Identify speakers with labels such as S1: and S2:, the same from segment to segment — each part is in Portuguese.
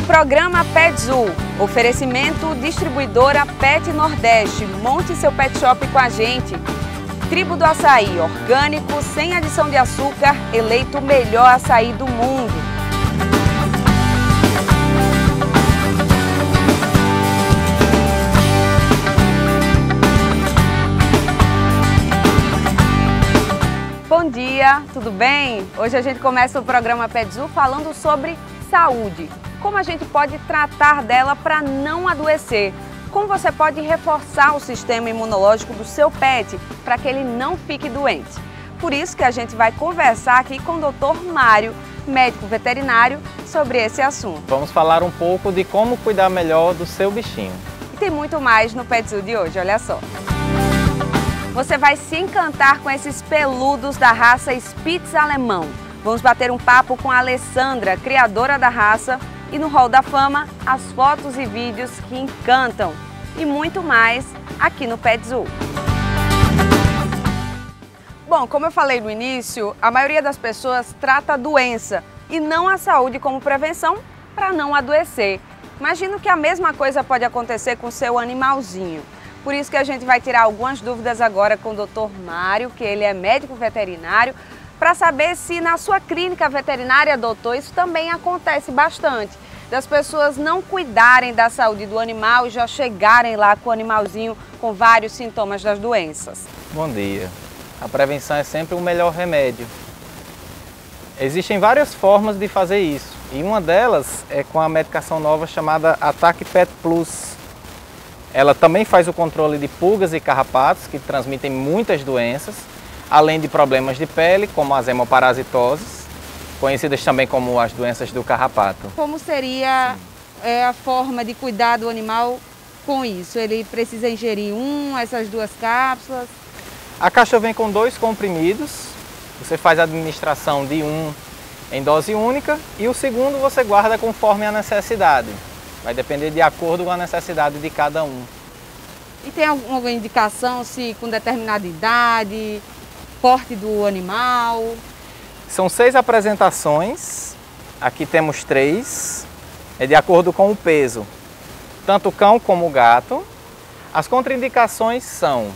S1: Programa PetZoo, oferecimento distribuidora Pet Nordeste. Monte seu pet shop com a gente. Tribo do Açaí, orgânico, sem adição de açúcar, eleito o melhor açaí do mundo. Bom dia, tudo bem? Hoje a gente começa o programa PetZoo falando sobre saúde. Como a gente pode tratar dela para não adoecer? Como você pode reforçar o sistema imunológico do seu pet para que ele não fique doente? Por isso que a gente vai conversar aqui com o Dr. Mário, médico veterinário, sobre esse assunto.
S2: Vamos falar um pouco de como cuidar melhor do seu bichinho.
S1: E tem muito mais no PetZoo de hoje, olha só. Você vai se encantar com esses peludos da raça Spitz alemão. Vamos bater um papo com a Alessandra, criadora da raça, e no Hall da Fama, as fotos e vídeos que encantam. E muito mais aqui no PetZoo. Bom, como eu falei no início, a maioria das pessoas trata a doença e não a saúde como prevenção para não adoecer. Imagino que a mesma coisa pode acontecer com o seu animalzinho. Por isso que a gente vai tirar algumas dúvidas agora com o Dr. Mário, que ele é médico veterinário, para saber se na sua clínica veterinária, doutor, isso também acontece bastante, das pessoas não cuidarem da saúde do animal e já chegarem lá com o animalzinho com vários sintomas das doenças.
S2: Bom dia. A prevenção é sempre o melhor remédio. Existem várias formas de fazer isso e uma delas é com a medicação nova chamada Attack Pet Plus. Ela também faz o controle de pulgas e carrapatos que transmitem muitas doenças, além de problemas de pele, como as hemoparasitoses, conhecidas também como as doenças do carrapato.
S1: Como seria a forma de cuidar do animal com isso? Ele precisa ingerir essas duas cápsulas?
S2: A caixa vem com 2 comprimidos, você faz a administração de um em dose única e o segundo você guarda conforme a necessidade. Vai depender de acordo com a necessidade de cada um.
S1: E tem alguma indicação se com determinada idade, porte do animal?
S2: São 6 apresentações, aqui temos 3, é de acordo com o peso, tanto o cão como o gato. As contraindicações são,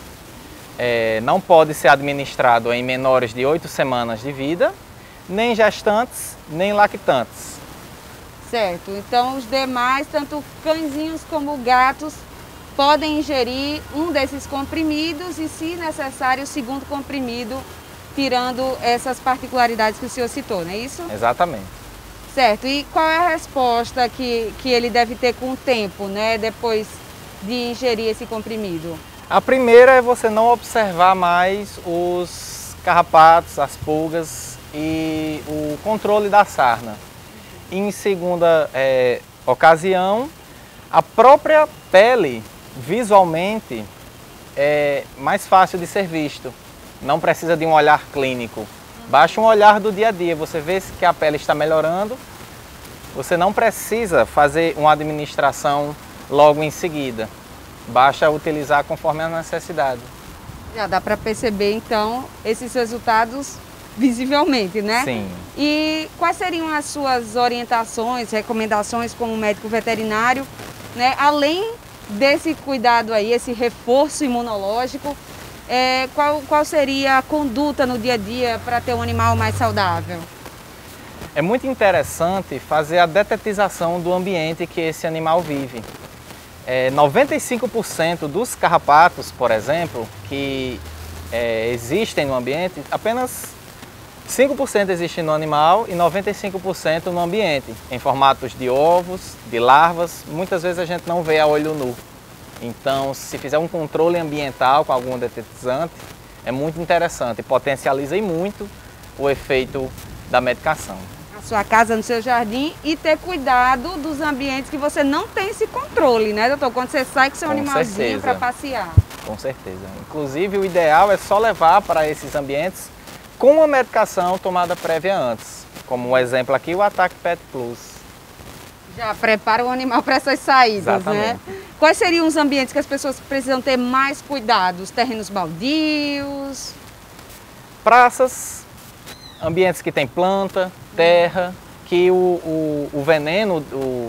S2: não pode ser administrado em menores de 8 semanas de vida, nem gestantes, nem lactantes.
S1: Certo, então os demais, tanto cãezinhos como gatos, podem ingerir um desses comprimidos e, se necessário, o segundo comprimido, tirando essas particularidades que o senhor citou, não é isso?
S2: Exatamente.
S1: Certo, e qual é a resposta que ele deve ter com o tempo, né, depois de ingerir esse comprimido?
S2: A primeira é você não observar mais os carrapatos, as pulgas e o controle da sarna. Em segunda ocasião, a própria pele, visualmente, é mais fácil de ser visto. Não precisa de um olhar clínico. Basta um olhar do dia a dia. Você vê que a pele está melhorando. Você não precisa fazer uma administração logo em seguida. Basta utilizar conforme a necessidade.
S1: Já dá para perceber, então, esses resultados visivelmente, né?
S2: Sim.
S1: E quais seriam as suas orientações, recomendações como médico veterinário, né? Além desse cuidado aí, esse reforço imunológico, qual seria a conduta no dia a dia para ter um animal mais saudável?
S2: É muito interessante fazer a detetização do ambiente que esse animal vive. 95% dos carrapatos, por exemplo, que existem no ambiente, apenas 5% existem no animal e 95% no ambiente, em formatos de ovos, de larvas. Muitas vezes a gente não vê a olho nu. Então, se fizer um controle ambiental com algum detetizante, é muito interessante, potencializa muito o efeito da medicação.
S1: Na sua casa, no seu jardim, e ter cuidado dos ambientes que você não tem esse controle, né, doutor? Quando você sai com seu animalzinho para passear.
S2: Com certeza. Inclusive, o ideal é só levar para esses ambientes com uma medicação tomada prévia antes. Como um exemplo aqui, o Attack Pet Plus.
S1: Já prepara o animal para essas saídas,
S2: exatamente,
S1: né? Quais seriam os ambientes que as pessoas precisam ter mais cuidado? Os terrenos baldios?
S2: Praças, ambientes que tem planta, terra, que o veneno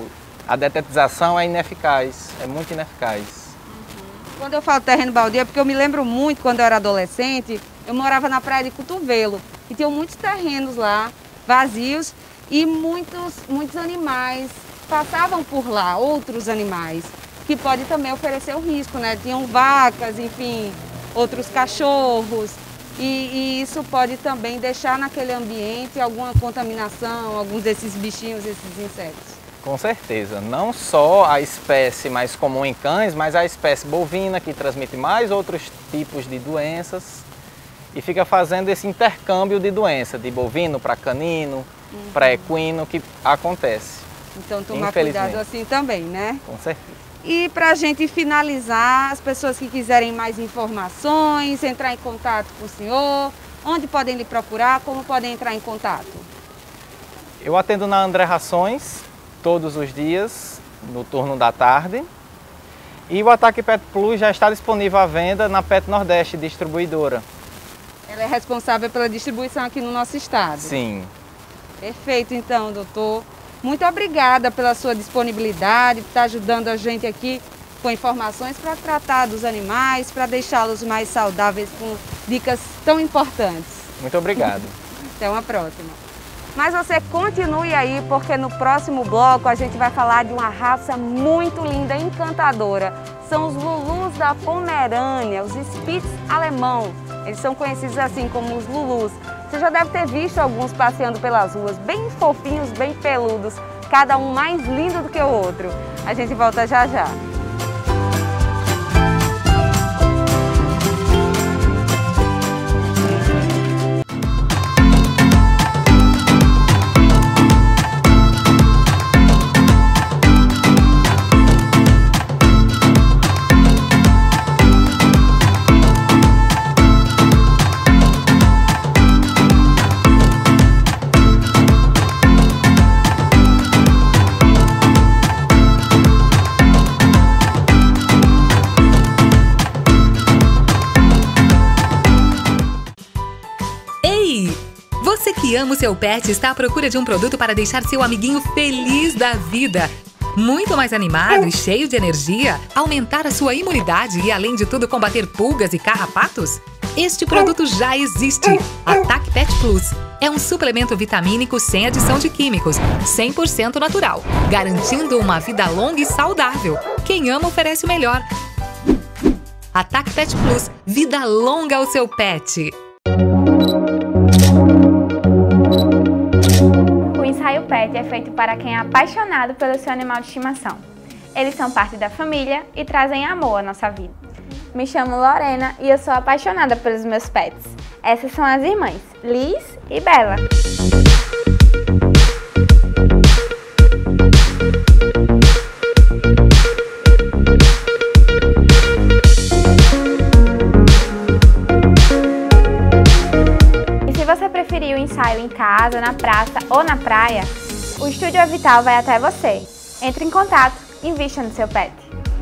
S2: a detetização é ineficaz, é muito ineficaz.
S1: Quando eu falo terreno baldio é porque eu me lembro muito, quando eu era adolescente, eu morava na Praia de Cotovelo e tinham muitos terrenos lá, vazios, e muitos animais passavam por lá, outros animais, que pode também oferecer o risco, né? Tinham vacas, enfim, outros cachorros, e isso pode também deixar naquele ambiente alguma contaminação, alguns desses bichinhos, esses insetos.
S2: Com certeza, não só a espécie mais comum em cães, mas a espécie bovina que transmite mais outros tipos de doenças e fica fazendo esse intercâmbio de doença, de bovino para canino, para equino, que acontece.
S1: Então tomar cuidado assim também, né?
S2: Com certeza.
S1: E para a gente finalizar, as pessoas que quiserem mais informações, entrar em contato com o senhor, onde podem lhe procurar, como podem entrar em contato?
S2: Eu atendo na André Rações todos os dias, no turno da tarde. E o Ataque Pet Plus já está disponível à venda na Pet Nordeste, distribuidora.
S1: Ela é responsável pela distribuição aqui no nosso estado?
S2: Sim.
S1: Perfeito, então, doutor. Muito obrigada pela sua disponibilidade, por estar ajudando a gente aqui com informações para tratar dos animais, para deixá-los mais saudáveis com dicas tão importantes.
S2: Muito obrigado.
S1: Até uma próxima. Mas você continue aí, porque no próximo bloco a gente vai falar de uma raça muito linda, encantadora. São os Lulus da Pomerânia, os Spitz alemão. Eles são conhecidos assim como os Lulus. Você já deve ter visto alguns passeando pelas ruas, bem fofinhos, bem peludos, cada um mais lindo do que o outro. A gente volta já já.
S3: Você que ama o seu pet está à procura de um produto para deixar seu amiguinho feliz da vida. Muito mais animado e cheio de energia, aumentar a sua imunidade e, além de tudo, combater pulgas e carrapatos? Este produto já existe! Ataque Pet Plus. É um suplemento vitamínico sem adição de químicos, 100% natural, garantindo uma vida longa e saudável. Quem ama oferece o melhor. Ataque Pet Plus. Vida longa ao seu pet.
S4: O ensaio PET é feito para quem é apaixonado pelo seu animal de estimação. Eles são parte da família e trazem amor à nossa vida. Me chamo Lorena e eu sou apaixonada pelos meus pets. Essas são as irmãs, Liz e Bela. Se você preferir o ensaio em casa, na praça ou na praia, o Estúdio Avital vai até você. Entre em contato e invista no seu pet.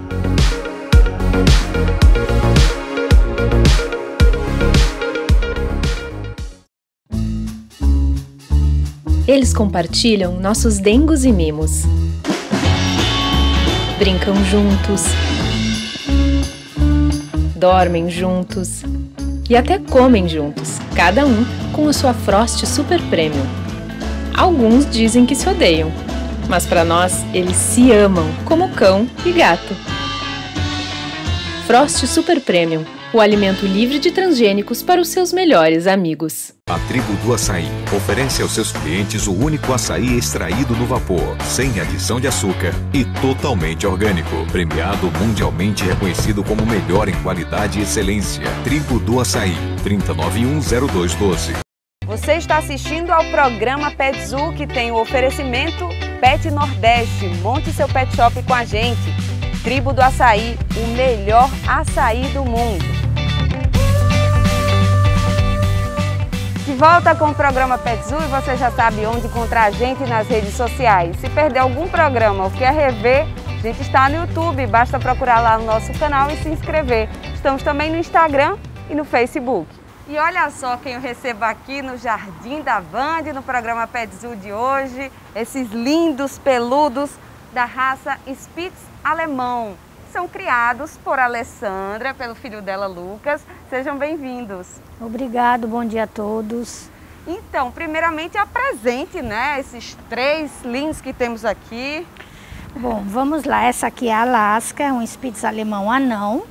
S5: Eles compartilham nossos dengos e mimos. Brincam juntos. Dormem juntos. E até comem juntos, cada um com a sua Frost Super Premium. Alguns dizem que se odeiam, mas para nós eles se amam como cão e gato. Frost Super Premium, o alimento livre de transgênicos para os seus melhores amigos.
S6: A Tribo do Açaí oferece aos seus clientes o único açaí extraído no vapor, sem adição de açúcar e totalmente orgânico. Premiado mundialmente reconhecido como melhor em qualidade e excelência. Tribo do Açaí, 30910212.
S1: Você está assistindo ao programa Pet Zoo, que tem o oferecimento Pet Nordeste. Monte seu pet shop com a gente. Tribo do Açaí, o melhor açaí do mundo. De volta com o programa Pet Zoo e você já sabe onde encontrar a gente nas redes sociais. Se perder algum programa ou quer rever, a gente está no YouTube, basta procurar lá no nosso canal e se inscrever. Estamos também no Instagram e no Facebook. E olha só quem eu recebo aqui no Jardim da Band, no programa Pet Zoo de hoje, esses lindos peludos da raça Spitz alemão. São criados por Alessandra, pelo filho dela, Lucas. Sejam bem-vindos.
S7: Obrigado, bom dia a todos.
S1: Então, primeiramente apresente, né, esses 3 links que temos aqui.
S7: Bom, vamos lá. Essa aqui é a Alaska, é um Spitz alemão anão.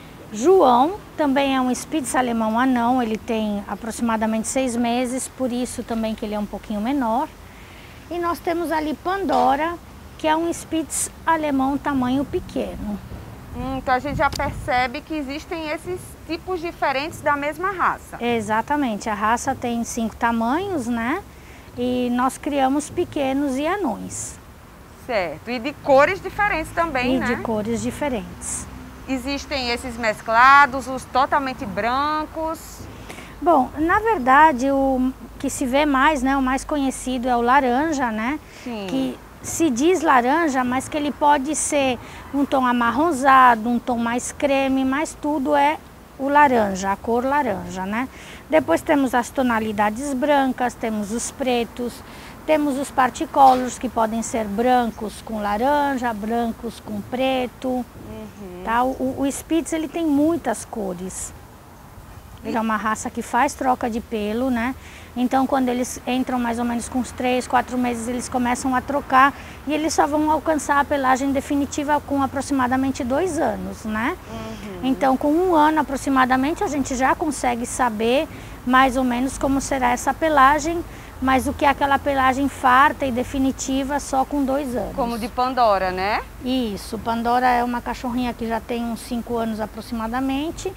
S7: João também é um Spitz alemão anão, ele tem aproximadamente 6 meses, por isso também que ele é um pouquinho menor. E nós temos ali Pandora, que é um Spitz alemão tamanho pequeno.
S1: Então a gente já percebe que existem esses tipos diferentes da mesma raça.
S7: Exatamente, a raça tem 5 tamanhos, né? E nós criamos pequenos e anões.
S1: Certo, e de cores diferentes também, né?
S7: E de cores diferentes.
S1: Existem esses mesclados, os totalmente brancos.
S7: Bom, na verdade, o que se vê mais, né, o mais conhecido é o laranja, né?
S1: Sim.
S7: Que se diz laranja, mas que ele pode ser um tom amarronzado, um tom mais creme, mas tudo é o laranja, a cor laranja, né? Depois temos as tonalidades brancas, temos os pretos, temos os particolors, que podem ser brancos com laranja, brancos com preto. Tá? O Spitz, ele tem muitas cores. Ele é uma raça que faz troca de pelo, né? Então, quando eles entram mais ou menos com uns 3, 4 meses, eles começam a trocar e eles só vão alcançar a pelagem definitiva com aproximadamente 2 anos, né? Então, com 1 ano aproximadamente, a gente já consegue saber mais ou menos como será essa pelagem, mas o que é aquela pelagem farta e definitiva só com 2 anos.
S1: Como de Pandora, né?
S7: Isso, Pandora é uma cachorrinha que já tem uns 5 anos aproximadamente.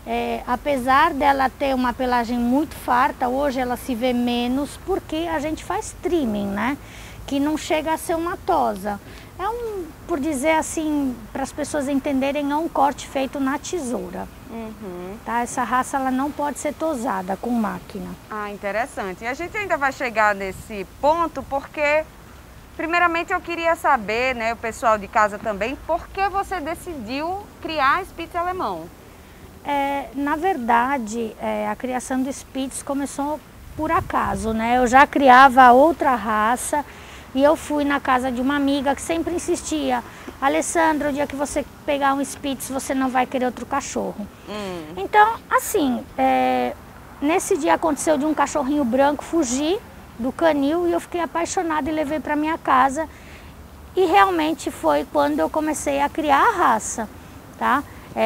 S7: Apesar dela ter uma pelagem muito farta, hoje ela se vê menos porque a gente faz trimming, né? Que não chega a ser uma tosa. É por dizer assim, para as pessoas entenderem, é um corte feito na tesoura. Tá? Essa raça ela não pode ser tosada com máquina.
S1: Ah, interessante. E a gente ainda vai chegar nesse ponto porque, primeiramente, eu queria saber, né, o pessoal de casa também, por que você decidiu criar Spitz alemão?
S7: Na verdade, a criação do Spitz começou por acaso, né? Eu já criava outra raça e eu fui na casa de uma amiga que sempre insistia: Alessandra, o dia que você pegar um Spitz, você não vai querer outro cachorro. Então, assim, nesse dia aconteceu de um cachorrinho branco fugir do canil e eu fiquei apaixonada e levei para minha casa. E realmente foi quando eu comecei a criar a raça, tá?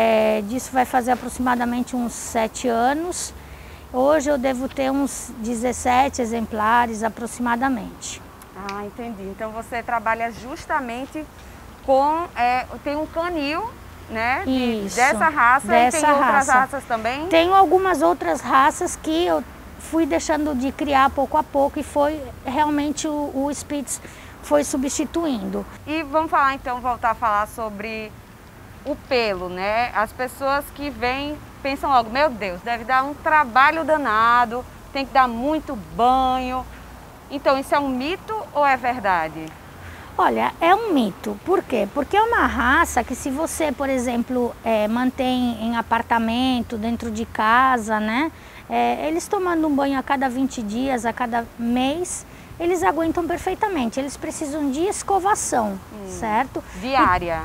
S7: Disso vai fazer aproximadamente uns 7 anos. Hoje eu devo ter uns 17 exemplares aproximadamente.
S1: Ah, entendi. Então você trabalha justamente com... tem um canil, né?
S7: Isso,
S1: dessa raça e tem outras raças também?
S7: Tenho algumas outras raças que eu fui deixando de criar pouco a pouco e foi realmente o Spitz foi substituindo.
S1: E vamos falar então, voltar a falar sobre o pelo, né? As pessoas que vêm pensam logo: meu Deus, deve dar um trabalho danado, tem que dar muito banho. Então, isso é um mito ou é verdade?
S7: Olha, é um mito. Por quê? Porque é uma raça que, se você, por exemplo, mantém em apartamento, dentro de casa, né? Eles tomando um banho a cada 20 dias, a cada mês, eles aguentam perfeitamente. Eles precisam de escovação, certo?
S1: Diária?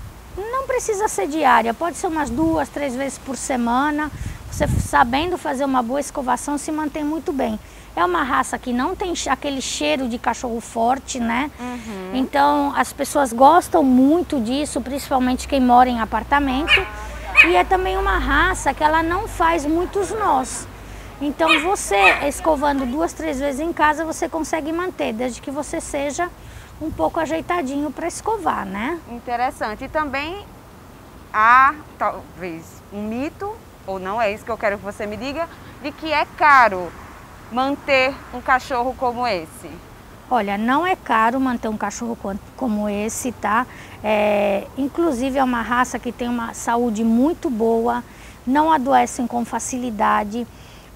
S7: Não precisa ser diária, pode ser umas 2, 3 vezes por semana. Você sabendo fazer uma boa escovação se mantém muito bem. É uma raça que não tem aquele cheiro de cachorro forte, né? Então as pessoas gostam muito disso, principalmente quem mora em apartamento. E é também uma raça que ela não faz muitos nós. Então você escovando 2, 3 vezes em casa, você consegue manter, desde que você seja um pouco ajeitadinho para escovar, né?
S1: Interessante. E também há, talvez, um mito, ou não é isso que eu quero que você me diga, de que é caro manter um cachorro como esse.
S7: Olha, não é caro manter um cachorro como esse, tá? Inclusive é uma raça que tem uma saúde muito boa, não adoecem com facilidade.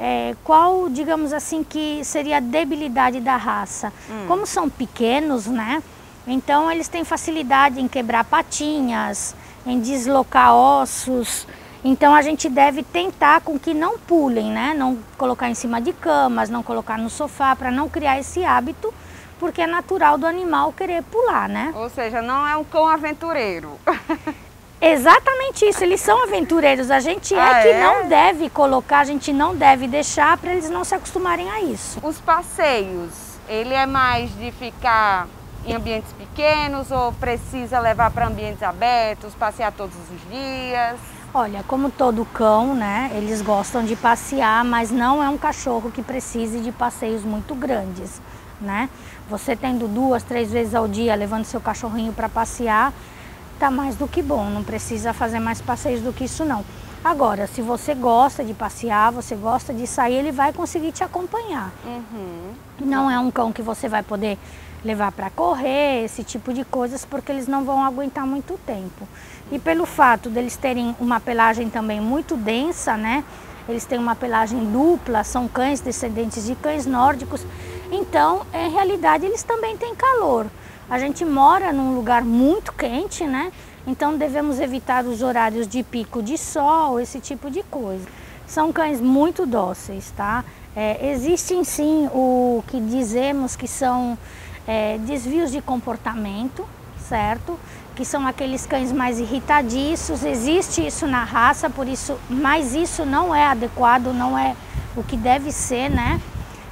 S7: Qual, digamos assim, que seria a debilidade da raça? Como são pequenos, né? Então eles têm facilidade em quebrar patinhas, em deslocar ossos. Então a gente deve tentar com que não pulem, né? Não colocar em cima de camas, não colocar no sofá, para não criar esse hábito, porque é natural do animal querer pular, né?
S1: Ou seja, não é um cão aventureiro.
S7: Exatamente isso, eles são aventureiros, a gente não deve colocar, a gente não deve deixar para eles não se acostumarem a isso.
S1: Os passeios, ele é mais de ficar em ambientes pequenos ou precisa levar para ambientes abertos, passear todos os dias?
S7: Olha, como todo cão, né, eles gostam de passear, mas não é um cachorro que precise de passeios muito grandes, né? Você tendo 2, 3 vezes ao dia levando seu cachorrinho para passear, tá mais do que bom, não precisa fazer mais passeios do que isso não. Agora, se você gosta de passear, você gosta de sair, ele vai conseguir te acompanhar. Não é um cão que você vai poder levar para correr, esse tipo de coisas, porque eles não vão aguentar muito tempo. E pelo fato deles terem uma pelagem também muito densa, né? Eles têm uma pelagem dupla, são cães descendentes de cães nórdicos, então, em realidade, eles também têm calor. A gente mora num lugar muito quente, né? Então devemos evitar os horários de pico de sol, esse tipo de coisa. São cães muito dóceis, tá? Existem sim o que dizemos que são desvios de comportamento, certo? Que são aqueles cães mais irritadiços, existe isso na raça, por isso, mas isso não é adequado, não é o que deve ser, né?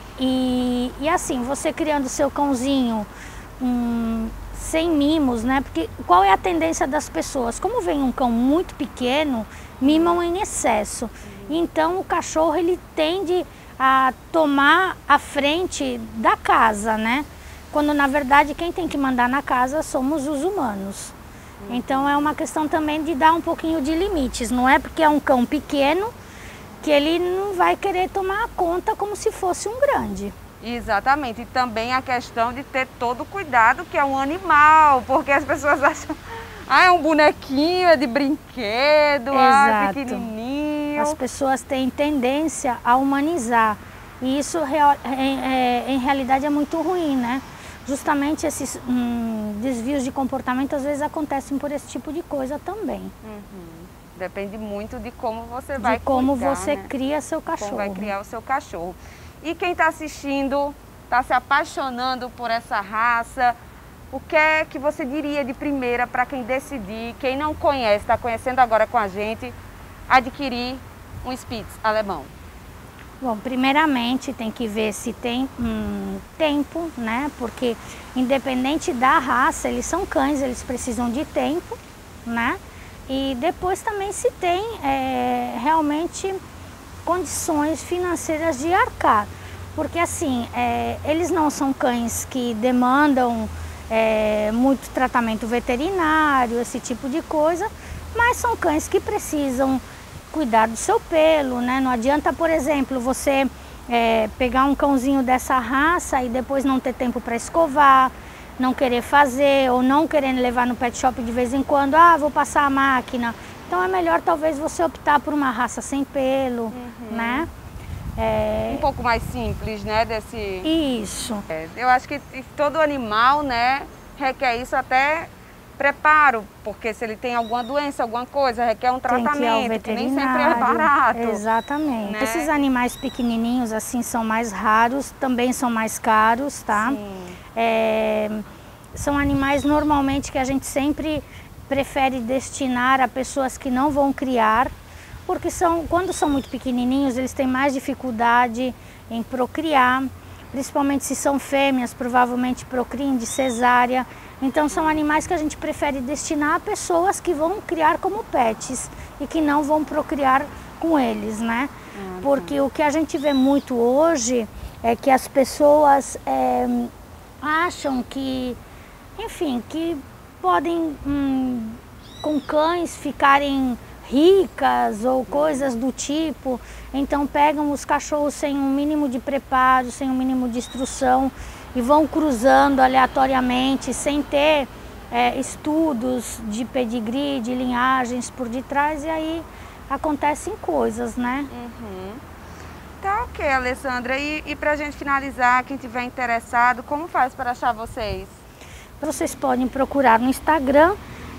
S7: E assim, você criando seu cãozinho sem mimos, né? Porque qual é a tendência das pessoas? Como vem um cão muito pequeno, mimam em excesso. Então o cachorro ele tende a tomar a frente da casa, né? Quando na verdade quem tem que mandar na casa somos os humanos. Então é uma questão também de dar um pouquinho de limites. Não é porque é um cão pequeno que ele não vai querer tomar conta como se fosse um grande.
S1: Exatamente, e também a questão de ter todo o cuidado que é um animal, porque as pessoas acham, é um bonequinho, é de brinquedo, é pequenininho.
S7: As pessoas têm tendência a humanizar e isso em realidade é muito ruim, né? Justamente esses desvios de comportamento às vezes acontecem por esse tipo de coisa também.
S1: Depende muito de como você vai
S7: como
S1: cuidar,
S7: você
S1: né?
S7: cria seu cachorro.
S1: Como vai criar o seu cachorro. E quem está assistindo, está se apaixonando por essa raça, o que é que você diria de primeira para quem decidir, quem não conhece, está conhecendo agora com a gente, adquirir um Spitz alemão?
S7: Bom, primeiramente tem que ver se tem tempo, né? Porque independente da raça, eles são cães, eles precisam de tempo, né? E depois também se tem realmente condições financeiras de arcar, porque assim, eles não são cães que demandam muito tratamento veterinário, esse tipo de coisa, mas são cães que precisam cuidar do seu pelo, né? Não adianta, por exemplo, você pegar um cãozinho dessa raça e depois não ter tempo para escovar, não querer fazer ou não querer levar no pet shop de vez em quando, vou passar a máquina. Então é melhor talvez você optar por uma raça sem pelo, né?
S1: Um pouco mais simples, né?
S7: Isso.
S1: Eu acho que todo animal, né, requer isso, até preparo, porque se ele tem alguma doença, alguma coisa, requer um tratamento, que nem sempre é barato.
S7: Exatamente.
S1: Né?
S7: Esses animais pequenininhos assim são mais raros, também são mais caros, tá? São animais normalmente que a gente sempre prefere destinar a pessoas que não vão criar, porque quando são muito pequenininhos, eles têm mais dificuldade em procriar, principalmente se são fêmeas, provavelmente procriam de cesárea. Então são animais que a gente prefere destinar a pessoas que vão criar como pets e que não vão procriar com eles, né? Porque o que a gente vê muito hoje é que as pessoas acham que, enfim, que podem com cães ficarem ricas ou coisas do tipo, então pegam os cachorros sem um mínimo de preparo, sem um mínimo de instrução e vão cruzando aleatoriamente, sem ter estudos de pedigree, de linhagens por detrás, e aí acontecem coisas, né?
S1: Tá ok, Alessandra. E pra gente finalizar, quem tiver interessado, como faz para achar vocês?
S7: Vocês podem procurar no Instagram,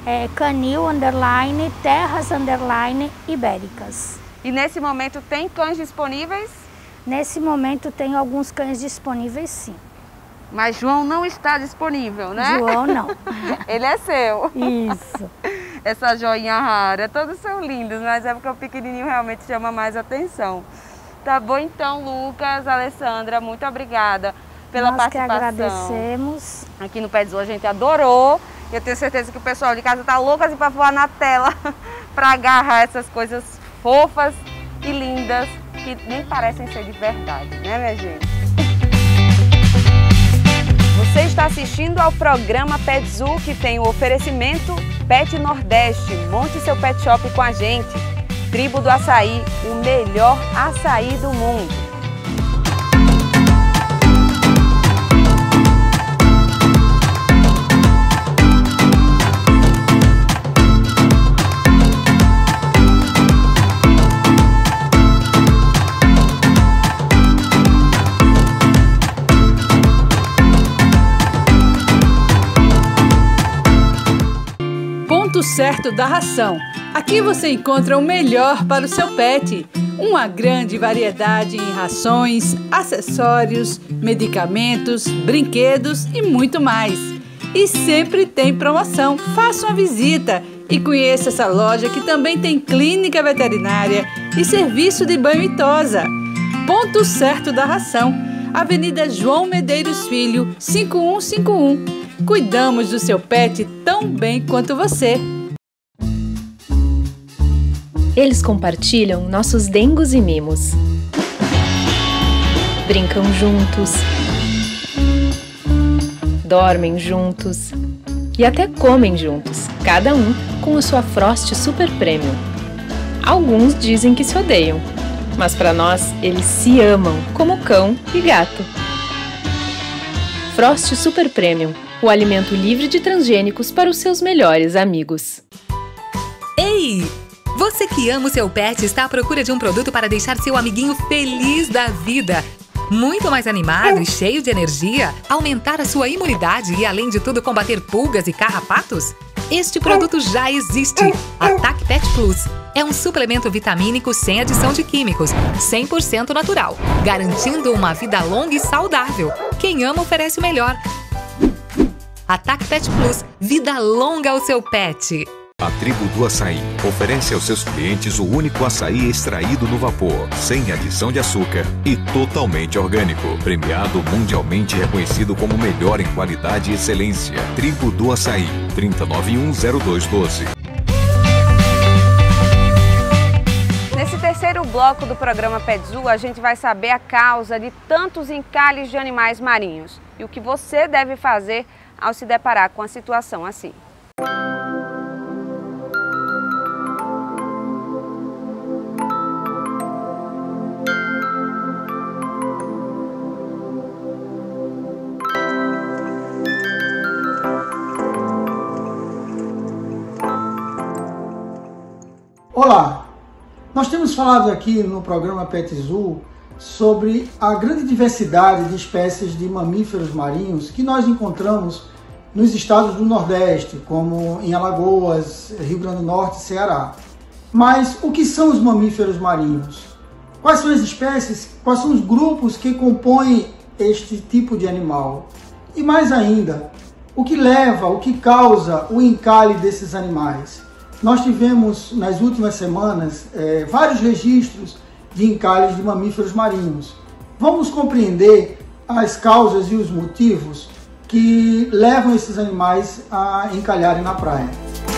S7: canil_terras_ibéricas.
S1: E nesse momento tem cães disponíveis?
S7: Nesse momento tem alguns cães disponíveis, sim.
S1: Mas João não está disponível, né?
S7: João não.
S1: Ele é seu.
S7: Isso.
S1: Essa joinha rara, todos são lindos, mas é porque o pequenininho realmente chama mais atenção. Tá bom então, Lucas, Alessandra, muito obrigada pela participação.
S7: Nós que agradecemos.
S1: Aqui no Pets Zoo a gente adorou. Eu tenho certeza que o pessoal de casa tá louco assim para voar na tela para agarrar essas coisas fofas e lindas que nem parecem ser de verdade, né, minha gente? Você está assistindo ao programa Pets Zoo, que tem o oferecimento Pet Nordeste. Monte seu pet shop com a gente. Tribo do Açaí, o melhor açaí do mundo.
S8: Ponto certo da ração. Aqui você encontra o melhor para o seu pet. Uma grande variedade em rações, acessórios, medicamentos, brinquedos e muito mais. E sempre tem promoção. Faça uma visita e conheça essa loja que também tem clínica veterinária e serviço de banho e tosa. Ponto certo da ração. Avenida João Medeiros Filho, 5151. Cuidamos do seu pet tão bem quanto você.
S5: Eles compartilham nossos dengos e mimos. Brincam juntos. Dormem juntos. E até comem juntos, cada um com a sua Frost Super Premium. Alguns dizem que se odeiam, mas para nós eles se amam como cão e gato. Frost Super Premium, o alimento livre de transgênicos para os seus melhores amigos.
S3: Ei! Você que ama o seu pet está à procura de um produto para deixar seu amiguinho feliz da vida. Muito mais animado e cheio de energia, aumentar a sua imunidade e, além de tudo, combater pulgas e carrapatos? Este produto já existe. Attack Pet Plus é um suplemento vitamínico sem adição de químicos, 100% natural, garantindo uma vida longa e saudável. Quem ama oferece o melhor. Attack Pet Plus, vida longa ao seu pet.
S6: A Tribo do Açaí oferece aos seus clientes o único açaí extraído no vapor, sem adição de açúcar e totalmente orgânico. Premiado mundialmente reconhecido como o melhor em qualidade e excelência. Tribo do Açaí, 30910212.
S1: Nesse terceiro bloco do programa Pets Zoo, a gente vai saber a causa de tantos encalhes de animais marinhos e o que você deve fazer ao se deparar com a situação assim.
S9: Olá, nós temos falado aqui no programa Pets Zoo sobre a grande diversidade de espécies de mamíferos marinhos que nós encontramos nos estados do Nordeste, como em Alagoas, Rio Grande do Norte e Ceará. Mas o que são os mamíferos marinhos? Quais são as espécies, quais são os grupos que compõem este tipo de animal? E mais ainda, o que leva, o que causa o encalhe desses animais? Nós tivemos, nas últimas semanas, vários registros de encalhes de mamíferos marinhos. Vamos compreender as causas e os motivos que levam esses animais a encalharem na praia.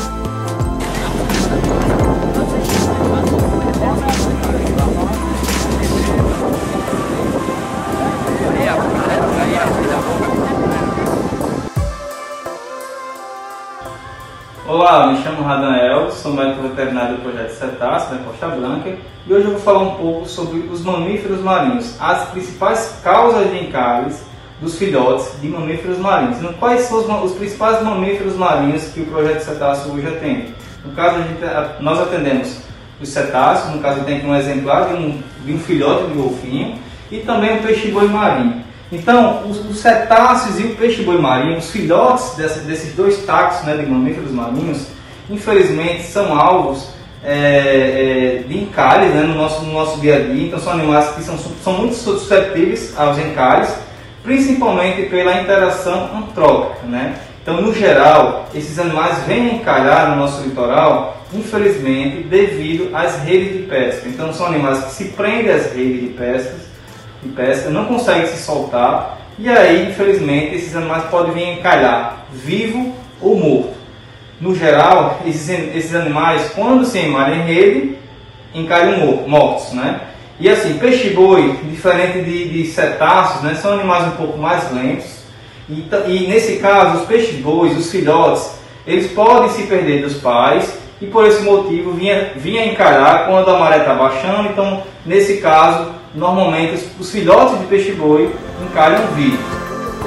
S10: Olá, me chamo Radanael, sou médico veterinário do projeto Cetáceo, da Costa Blanca, e hoje eu vou falar um pouco sobre os mamíferos marinhos, as principais causas de encalhes dos filhotes de mamíferos marinhos. Então, quais são os principais mamíferos marinhos que o projeto Cetáceo hoje atende? No caso, nós atendemos os cetáceos, no caso tem aqui um exemplar de um filhote de golfinho, e também o peixe-boi marinho. Então, os cetáceos e o peixe-boi marinho, os filhotes desses dois taxos, né, de mamíferos marinhos, infelizmente são alvos de encalhes, né, no nosso dia a dia. Então, são animais que são muito suscetíveis aos encalhes, principalmente pela interação antrópica, né? Então, no geral, esses animais vêm encalhar no nosso litoral, infelizmente, devido às redes de pesca. Então, são animais que se prendem às redes de pesca, não conseguem se soltar, e aí, infelizmente, esses animais podem vir encalhar vivo ou morto. No geral, esses animais, quando se encalham em rede, encalham mortos, né? E assim, peixe-boi, diferente de cetáceos, né, são animais um pouco mais lentos. E nesse caso, os peixes-bois, os filhotes, eles podem se perder dos pais e por esse motivo vinha encalhar quando a maré está baixando. Então, nesse caso, normalmente os filhotes de peixe-boi encalham vivos.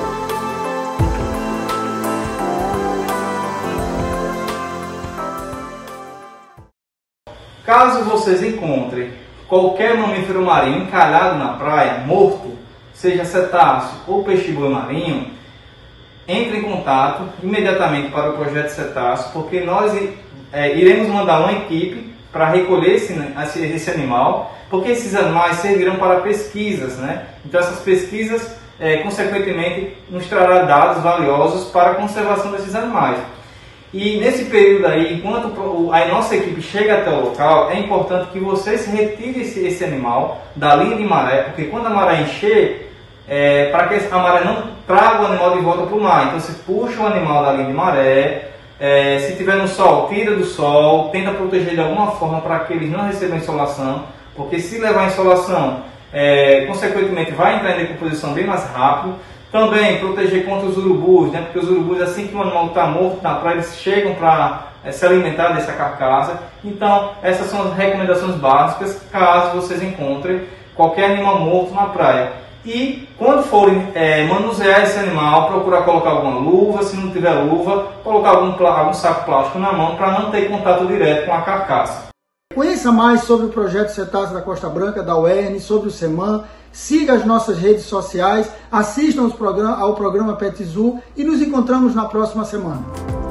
S10: Caso vocês encontrem qualquer mamífero marinho encalhado na praia, morto, seja cetáceo ou peixe-boi marinho, entre em contato imediatamente para o Projeto Cetáceo, porque nós iremos mandar uma equipe para recolher esse animal, porque esses animais servirão para pesquisas, né? Então essas pesquisas, consequentemente, nos trarão dados valiosos para a conservação desses animais. E nesse período aí, enquanto a nossa equipe chega até o local, é importante que vocês retirem esse animal da linha de maré, porque quando a maré encher, para que a maré não traga o animal de volta para o mar. Então você puxa o animal da linha de maré, se tiver no sol, tira do sol, tenta proteger de alguma forma para que eles não recebam insolação, porque se levar insolação, consequentemente vai entrar em decomposição bem mais rápido. Também proteger contra os urubus, né? Porque os urubus, assim que o animal está morto na praia, eles chegam para se alimentar dessa carcaça. Então, essas são as recomendações básicas, caso vocês encontrem qualquer animal morto na praia. E, quando forem manusear esse animal, procurar colocar alguma luva, se não tiver luva, colocar algum saco plástico na mão, para não ter contato direto com a carcaça.
S9: Conheça mais sobre o Projeto Cetáceo da Costa Branca, da UERN, sobre o CEMAN. Siga as nossas redes sociais, assistam ao programa PetZoo e nos encontramos na próxima semana.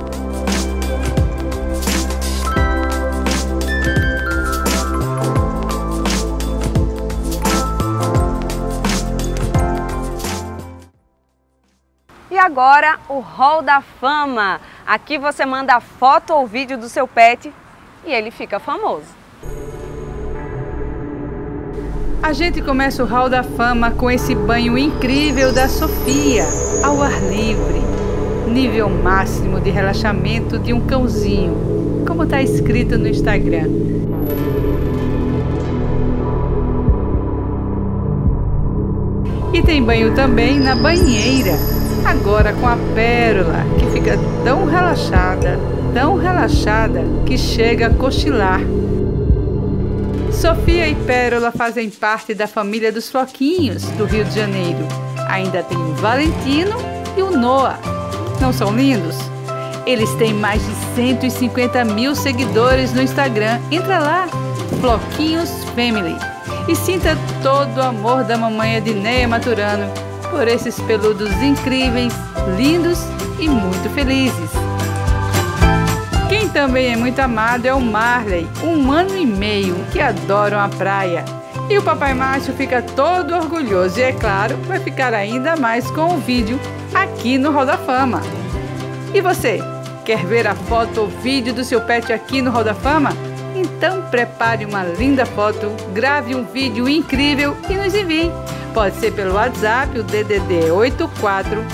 S1: E agora, o Hall da Fama. Aqui você manda foto ou vídeo do seu pet e ele fica famoso.
S8: A gente começa o Hall da Fama com esse banho incrível da Sofia, ao ar livre. Nível máximo de relaxamento de um cãozinho, como está escrito no Instagram. E tem banho também na banheira, agora com a Pérola, que fica tão relaxada que chega a cochilar. Sofia e Pérola fazem parte da família dos Floquinhos, do Rio de Janeiro. Ainda tem o Valentino e o Noah. Não são lindos? Eles têm mais de 150 mil seguidores no Instagram. Entra lá, Floquinhos Family. E sinta todo o amor da mamãe Edneia Maturano por esses peludos incríveis, lindos e muito felizes. Quem também é muito amado é o Marley, 1 ano e meio, que adoram a praia. E o papai macho fica todo orgulhoso e, é claro, vai ficar ainda mais com o vídeo aqui no Hall da Fama. E você, quer ver a foto ou vídeo do seu pet aqui no Hall da Fama? Então prepare uma linda foto, grave um vídeo incrível e nos envie. Pode ser pelo WhatsApp, o DDD 84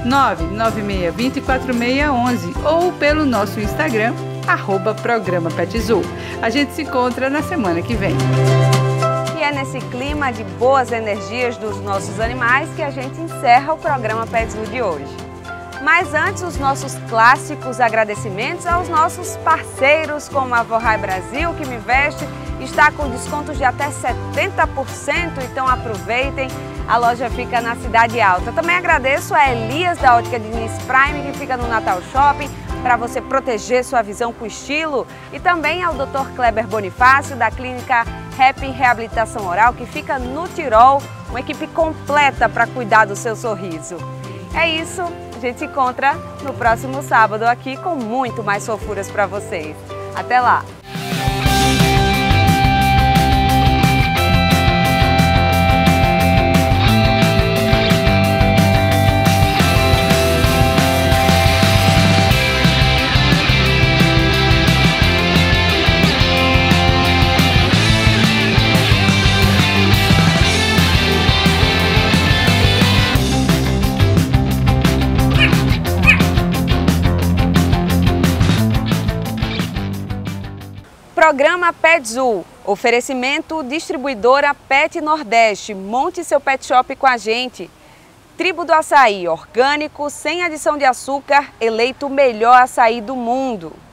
S8: 996204611 ou pelo nosso Instagram, @programa PetZoo. A gente se encontra na semana que vem.
S1: E é nesse clima de boas energias dos nossos animais que a gente encerra o programa PetZoo de hoje. Mas antes, os nossos clássicos agradecimentos aos nossos parceiros, como a Vorrai Brasil, que me veste, está com descontos de até 70%, então aproveitem. A loja fica na Cidade Alta. Também agradeço a Elias da Ótica Diniz Prime, que fica no Natal Shopping, para você proteger sua visão com estilo. E também ao Dr. Kleber Bonifácio, da Clínica Happy Reabilitação Oral, que fica no Tirol, uma equipe completa para cuidar do seu sorriso. É isso, a gente se encontra no próximo sábado aqui com muito mais fofuras para vocês. Até lá! Programa PetZoo, oferecimento distribuidora Pet Nordeste. Monte seu pet shop com a gente. Tribo do Açaí, orgânico, sem adição de açúcar, eleito o melhor açaí do mundo.